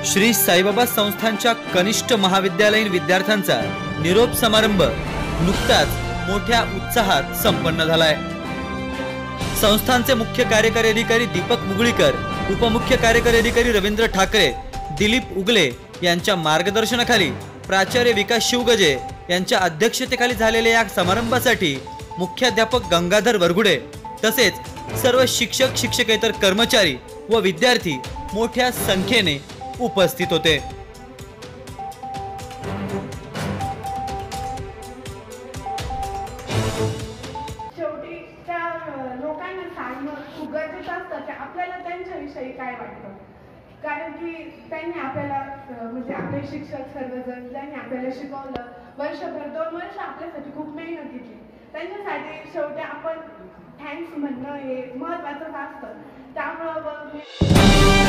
श्री साईबाबा संस्थानच्या कनिष्ठ महाविद्यालयीन विद्यार्थ्यांचा निरोप समारंभ नुकताच मोठ्या उत्साहात संपन्न झालाय। संस्थानचे मुख्य कार्यकारी अधिकारी दीपक मुगळीकर, उपमुख्य कार्यकारी अधिकारी रवींद्र ठाकरे, दिलीप उगले यांच्या मार्गदर्शनाखाली प्राचार्य विकास शिवगजे यांच्या अध्यक्षतेखाली झालेल्या या समारंभासाठी मुख्याध्यापक गंगाधर वरगुडे तसेच सर्व शिक्षक शिक्षकेतर कर्मचारी व विद्यार्थी मोठ्या संख्येने उपस्थित होते। शेवटी त्या लोकांना सांगणं खूप गरजेचं असतं की आपल्याला त्यांच्याविषयी काय वाटतं, कारण की त्यांनी आपल्याला म्हणजे आपले शिक्षक सर्वजण त्यांनी आपल्याला शिकवलं, वर्षभर 2 वर्ष आपल्यासाठी खूप मेहनत घेतली, त्यांच्यासाठी शेवटी आपण थँक्स म्हणणं हे महत्त्वाचं असतं। त्यामुळे